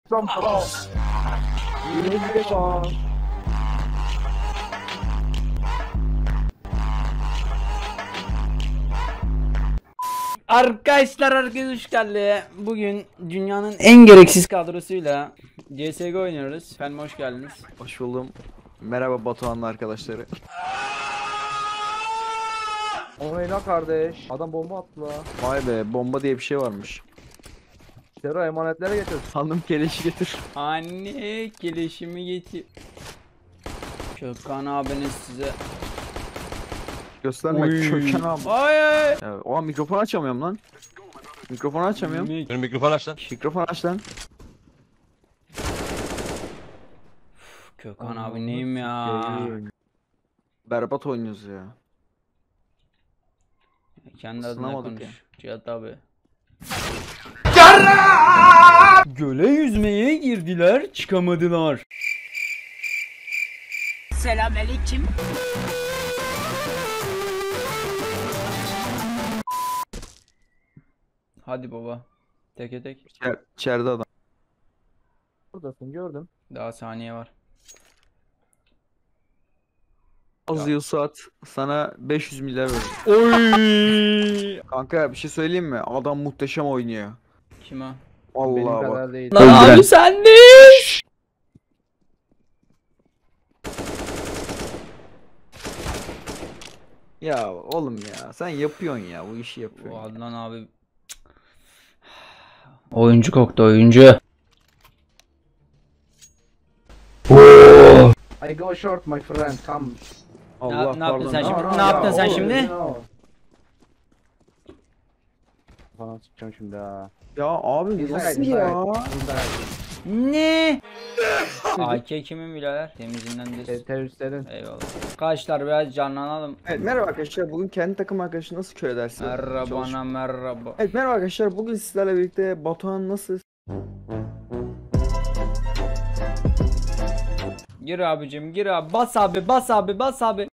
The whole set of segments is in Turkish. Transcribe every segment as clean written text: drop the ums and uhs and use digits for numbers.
Some balls. You need to go. Arkadaşlar herkese hoş geldi. Bugün dünyanın en gereksiz kadrosuyla CSGO oynuyoruz. Efendim hoş geldiniz. Hoş buldum. Merhaba Batuhan'la arkadaşları. Oyna kardeş. Adam bomba attı la. Vay be, bomba diye bir şey varmış. Sero emanetlere getir. Hanım keleşi getir. Anne keleşimi getir. Kökan abiniz size. Gösterme Oy. Köken abi. Ay ay. Ya, o an mikrofonu açamıyorum lan. Mikrofonu açamıyorum. Benim mikrofon aç lan. Mikrofonu aç lan. Kökan abi neyim ya? Berbat oynuyoruz ya. Kendi adına Isınamadık konuş. ya. Cihat abi. Göle yüzmeye girdiler, çıkamadılar. Selamünaleyküm. Hadi baba. Teke tek. İçeride adam. Buradasın gördüm. Daha saniye var. Az yıl saat sana 500 milyar verir. Oy! Kanka bir şey söyleyeyim mi? Adam muhteşem oynuyor. Kim o? Benim Allah bak. kadar değil. Lan Öldüren. abi sen de. Ya oğlum ya sen yapıyorsun ya bu işi O yapıyorsun. Adnan abi. Oyuncu koktu oyuncu. I go short my friend. Come. Allah ne yaptın pardon. sen şimdi? No, Ne yaptın sen oğlum, şimdi? no. Falan çıkacağım şimdi ha. Ya abi Inside, nasıl inside, ya? inside. Ne? AK kimin birader? Temizinden de. Teröristlerin. Eyvallah. Arkadaşlar biraz canlanalım. Evet merhaba arkadaşlar, bugün kendi takım arkadaşı nasıl kör edersin? Merhaba merhaba. Evet merhaba arkadaşlar, bugün sizlerle birlikte Batuhan nasıl Gir abicim gir abi. Bas abi bas abi bas abi.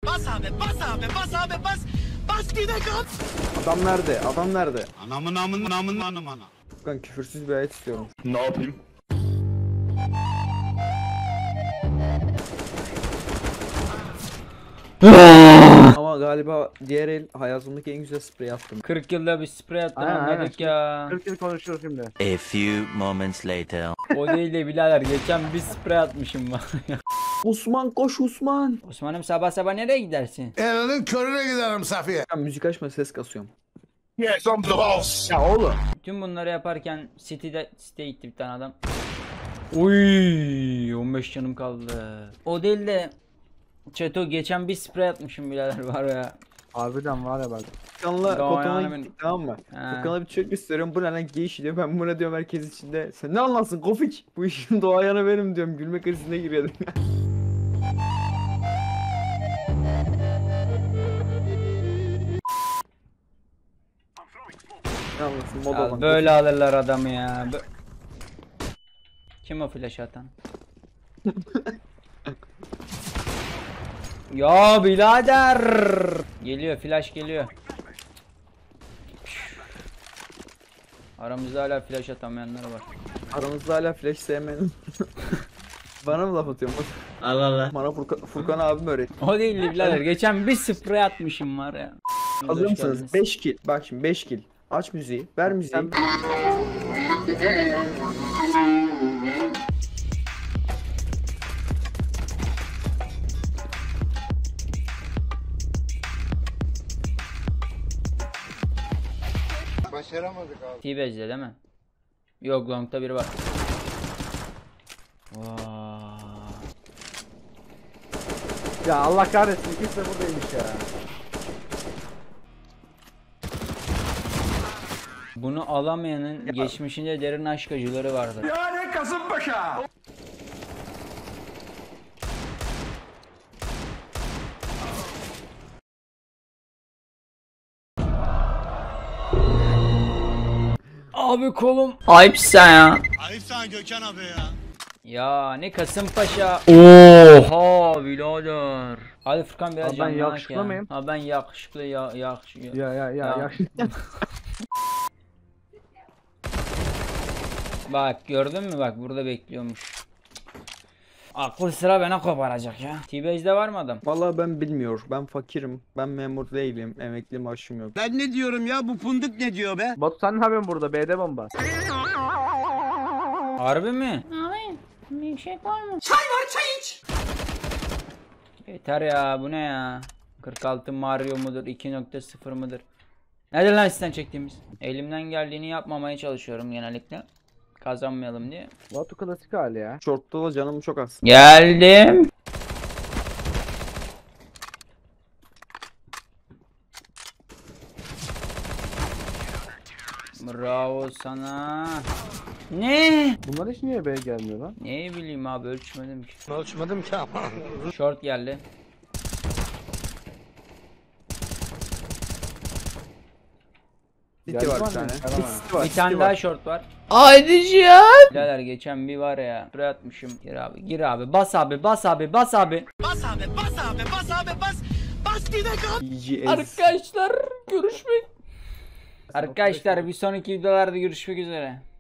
adam nerede? Adam nerede? Anamın anam ana. Ben küfürsüz bir ayet istiyorum. Ne yapayım? Ama galiba diğer el hayatımdaki en güzel sprey attım. 40 yılda bir sprey attın Aynen, anladık ya. 40 yıl konuşuyoruz şimdi. A few moments later. O değil de birader geçen bir sprey atmışım bak. Osman koş Osman. Osman'ım sabah sabah nereye gidersin? Elinin körüne giderim Safiye. Ben müzik açma, ses kasıyorum. Yes, I'm the boss. Ya oğlum. Tüm bunları yaparken City'ye gitti bir tane adam. Uy 15 canım kaldı. O değil de Çeto geçen bir sprey atmışım birader var ya. Harbiden var ya bak. Furkan'la Doğru Kotan'a yani gittik tamam mı? He. Furkan'a bir çocuk gösteriyorum, bu ne lan gay işi diyor, ben buna diyorum herkes içinde. Sen ne anlarsın Kofik? Bu işin doğayanı benim diyorum, gülme krizine giriyordum. Ne anlarsın moda Ya olan. böyle alırlar adamı ya. Kim o flash atan? Ya birader. Geliyor flash geliyor. Aramızda hala flash atamayanlar var. Aramızda hala flash sevmenin. Bana mı laf atıyorsun? Allah Allah. Bana Furkan abim öğretti. O değil de birader geçen bir sprey atmışım var ya. Hazır Hoş mısınız? geldiniz. 5 kill. Bak şimdi 5 kill. Aç müziği. Ver müziği. Başaramadık abi. T-Base'de değil mi? Yok long'ta biri var. Vaa. Ya Allah kahretsin ikisi de buradaymış ya. Bunu alamayanın geçmişinde derin aşk acıları vardır. Yani Kasımpaşa. Abi kolum. Ayıp sen ya. Ayıp sana Gökhan abi ya. Ya ne Kasımpaşa. Oha birader. Hadi Furkan biraz Abi ben canlanak yakışıklı ya. mıyım? Ha ben yakışıklı yakışıklı. Ya. Bak gördün mü, bak burada bekliyormuş. Aklı sıra bana koparacak ya. T-Base'de var mı adam? Vallahi ben bilmiyor. Ben fakirim. Ben memur değilim. Emekli maaşım yok. Ben ne diyorum ya, bu fındık ne diyor be? Batu sen ne yapıyorsun burada? B'de bomba. Harbi mi? Abi bir şey var mı? Yeter ya, bu ne ya? 46 Mario mudur 2.0 mıdır? Nedir lan sizden çektiğimiz? Elimden geldiğini yapmamaya çalışıyorum genellikle. Kazanmayalım diye. Batu klasik hali ya. Short'ta da canım çok az. Geldim. Bravo sana. Ne? Bunlar hiç niye B gelmiyor lan? Ne bileyim abi, ölçmedim ki. Ölçmedim ki ama. Short geldi. City var bir Geldi tane. mi? City var. Bir tane City daha var. short var. Haydi cihan. Birader geçen bir var ya. Buraya atmışım. Gir abi, gir abi. Bas abi, bas abi, bas abi. Bas abi, bas abi, bas abi, bas. Bas gidek abi. GGS. Arkadaşlar görüşmek. Arkadaşlar bir sonraki videolarda görüşmek üzere.